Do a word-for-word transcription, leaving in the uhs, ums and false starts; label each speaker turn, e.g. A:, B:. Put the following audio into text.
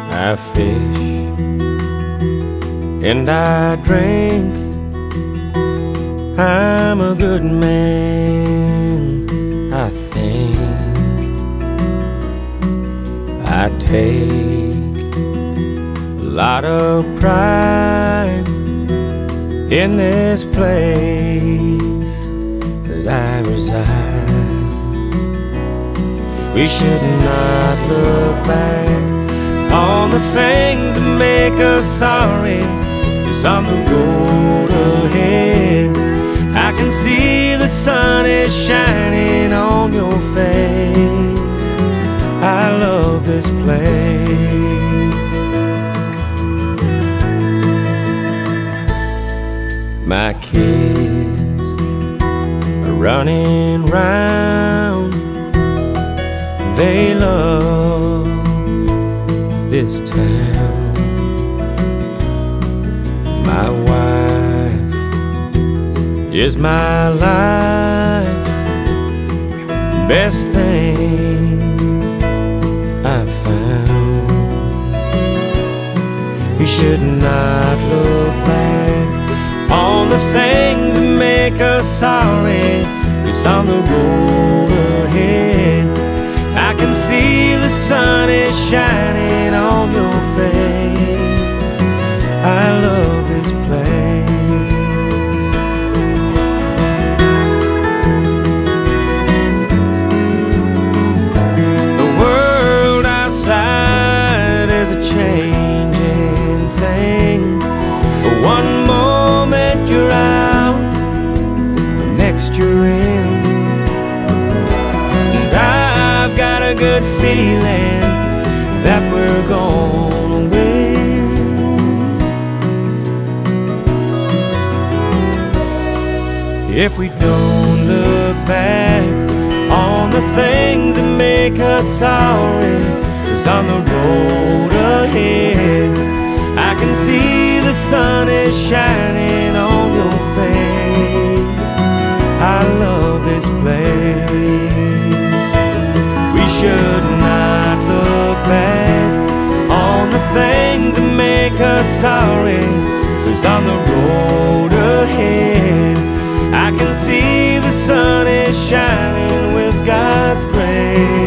A: I fish and I drink. I'm a good man, I think. I take a lot of pride in this place that I reside. We should not look back on the things that make us sorry, 'cause on the road ahead I can see the sun is shining on your face. I love this place. My kids are running round, they love this town. My wife is my life, best thing I've found. We should not look back on the things that make us sorry, 'cause on the road ahead I can see the sun is shining on your face. I love this place. The world outside is a changing thing. One moment you're out, the next you're in. I've got a good feeling that we're gonna win. If we don't look back on the things that make us sorry, 'cause on the road ahead I can see the sun is shining on your face. I love this place. We should not look back on the things that make us sorry, 'cause on the road ahead I can see the sun is shining with God's grace.